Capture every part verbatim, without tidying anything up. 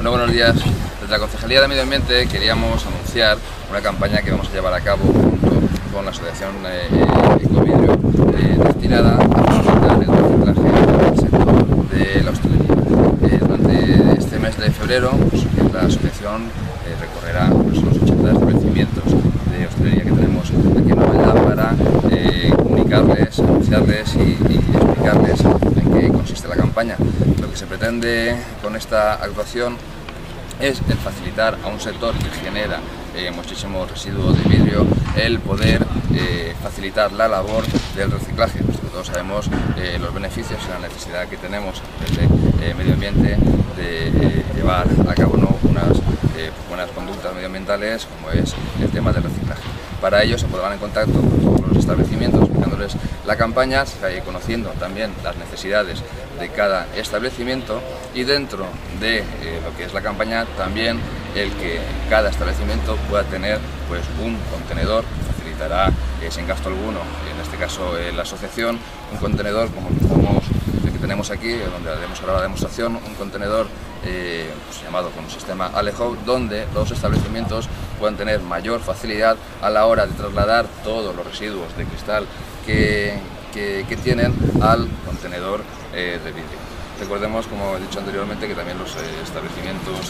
Bueno, buenos días. Desde la Concejalía de Medio Ambiente queríamos anunciar una campaña que vamos a llevar a cabo junto con la Asociación eh, Ecovidrio eh, destinada a facilitar el reciclaje del sector de la hostelería. Eh, durante este mes de febrero, pues, la asociación eh, recorrerá pues, los ochenta establecimientos de hostelería que tenemos aquí en Novelda para eh, comunicarles, anunciarles y, y explicarles en qué consiste la campaña. Lo que se pretende con esta actuación es el facilitar a un sector que genera eh, muchísimos residuos de vidrio el poder eh, facilitar la labor del reciclaje. Pues todos sabemos eh, los beneficios y la necesidad que tenemos desde eh, medio ambiente de eh, llevar a cabo ¿no? unas eh, buenas conductas medioambientales como es el tema del reciclaje. Para ello se pondrán en contacto con los establecimientos explicándoles la campaña, conociendo también las necesidades de cada establecimiento y dentro de eh, lo que es la campaña también el que cada establecimiento pueda tener pues un contenedor que facilitará eh, sin gasto alguno, en este caso eh, la asociación, un contenedor como estamos, el que tenemos aquí, donde haremos ahora la demostración, un contenedor eh, pues, llamado con un sistema Alejo, donde los establecimientos puedan tener mayor facilidad a la hora de trasladar todos los residuos de cristal que, que, que tienen al contenedor eh, de vidrio. Recordemos, como he dicho anteriormente, que también los eh, establecimientos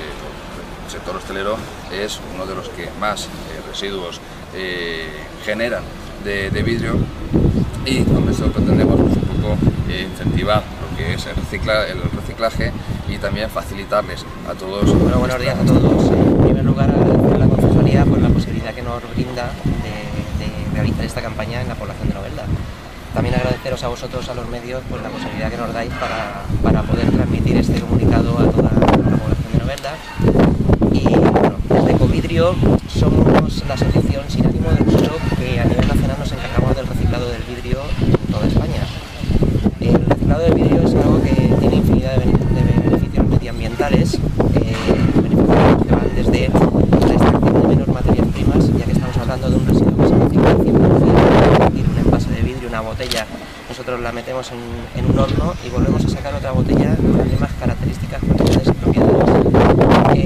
del sector hostelero es uno de los que más eh, residuos eh, generan de, de vidrio, y con eso pretendemos pues, un poco eh, incentivar lo que es el, recicla, el reciclaje y también facilitarles a todos. Bueno, buenos días a todos. En primer lugar, agradecer a la Concejalía por la posibilidad que nos brinda de, de realizar esta campaña en la población de Novelda. También agradeceros a vosotros, a los medios, por la posibilidad que nos dais para, para poder transmitir este comunicado a toda la población de Novelda. Y bueno, desde Ecovidrio somos la asociación sin ánimo de lucro que a nivel nacional nos encargamos del reciclado del vidrio en toda España. El reciclado del vidrio es algo que tiene infinidad de beneficios medioambientales, eh, beneficios que van desde la extracción de menos materias primas, ya que estamos hablando de un residuo que se recicla al cien por cien, un envase de vidrio, una botella, nosotros la metemos en, en un horno y volvemos a sacar otra botella con las mismas características, propiedades y propiedades. Eh,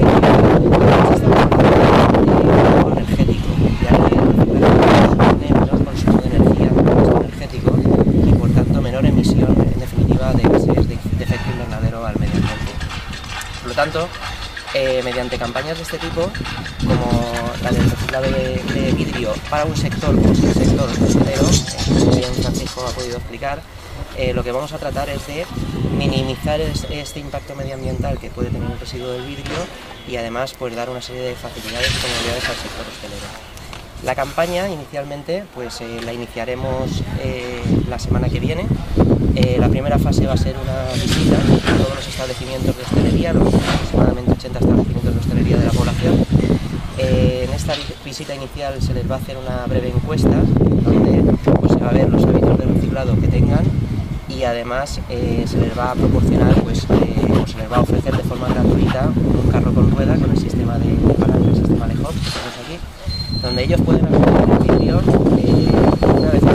energético, ya que tiene menor consumo de energía, menor gasto energético y por tanto menor emisión en definitiva de gases de efecto invernadero al medio ambiente. Por lo tanto, eh, mediante campañas de este tipo, como la del reciclado de, de vidrio para un sector como es el sector hostelero, como bien Francisco ha podido explicar, eh, lo que vamos a tratar es de minimizar es, este impacto medioambiental que puede tener el residuo del vidrio y además pues, dar una serie de facilidades y comodidades al sector hostelero. La campaña inicialmente pues, eh, la iniciaremos eh, la semana que viene. Eh, la primera fase va a ser una visita a todos los establecimientos de hostelería, los aproximadamente ochenta establecimientos de hostelería de la población. Eh, en esta visita inicial se les va a hacer una breve encuesta donde pues, se va a ver los hábitos de reciclado que tengan y además eh, se les va a proporcionar, pues, eh, o se les va a ofrecer de forma gratuita un carro con rueda con el sistema de, de palanca, el sistema Alejo que tenemos aquí, donde ellos pueden recoger el vidrio eh, una vez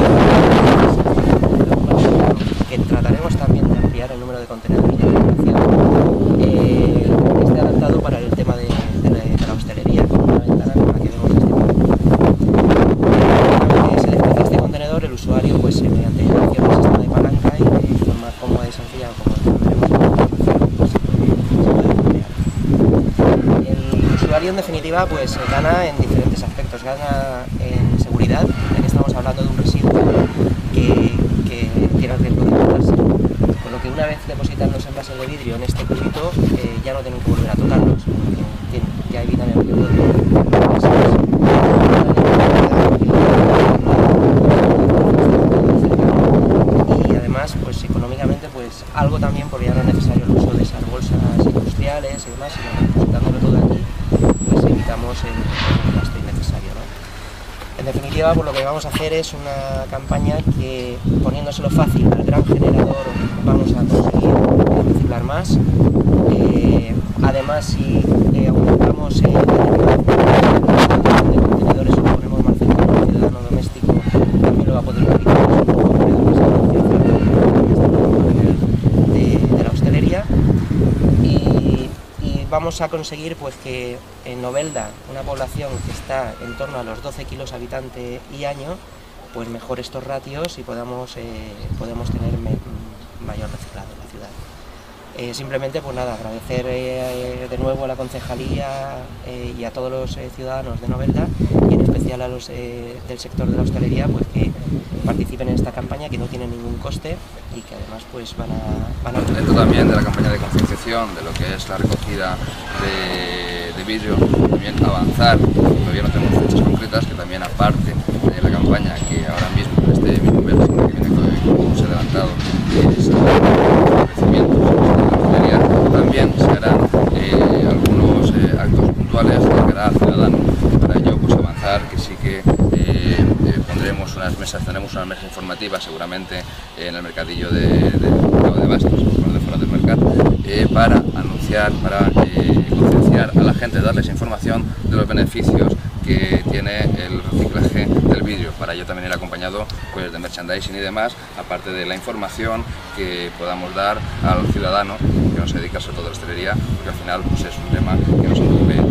que trataremos también de ampliar el número de contenedores de reciclación, eh, que esté adaptado para el tema de, de, de la hostelería, con una ventana con la que vemos este Una vez que se le ofrece este contenedor, el usuario, pues mediante acción del sistema de palanca y de forma cómoda y sencilla, como veremos, pues, se puede emplear. El usuario, en definitiva, pues gana en diferentes aspectos. Gana en seguridad, ya que estamos hablando de un residuo que, que tiene el riesgo de botarse. Por lo que una vez depositan los envases de vidrio en este cubito, eh, ya no tienen que volver a tocarlos, porque ya evitan el riesgo de y además, pues económicamente, pues algo también, porque ya no es necesario el uso de esas bolsas industriales y demás, sino depositándolo todo aquí, pues evitamos el, el gasto innecesario, ¿no? En definitiva, pues lo que vamos a hacer es una campaña que, poniéndoselo fácil al gran generador, vamos a conseguir reciclar más. Eh, además, si eh, aumentamos el número de contenedores o ponemos más cerca al ciudadano doméstico, también lo va a poder utilizar de, de la hostelería. Y, y vamos a conseguir pues que en Novelda, una población que está en torno a los doce kilos habitante y año, pues mejore estos ratios y podamos, eh, podemos tener me, mayor reciclado en la ciudad. Eh, simplemente pues nada, agradecer eh, de nuevo a la concejalía eh, y a todos los eh, ciudadanos de Novelda y en especial a los eh, del sector de la hostelería, pues que participen en esta campaña que no tiene ningún coste y que además pues van a... Van a... Dentro también de la campaña de concienciación de lo que es la recogida de, de vidrio, también avanzar, todavía no tenemos fechas concretas, que también aparte de la campaña que ahora mismo en este mismo mes que viene, como se ha adelantado, es también se harán eh, algunos eh, actos puntuales de cara al ciudadano. Para ello pues avanzar que sí que eh, eh, pondremos unas mesas, tenemos unas mesas informativas seguramente eh, en el mercadillo de, de, de, de Bastos, de fuera del mercado, eh, para anunciar, para eh, concienciar a la gente, darles información de los beneficios que tiene el reciclaje del vidrio. Para ello también ir acompañado pues, de merchandising y demás, aparte de la información que podamos dar al ciudadano que nos dedica sobre todo a la hostelería, porque al final pues, es un tema que nos ocupe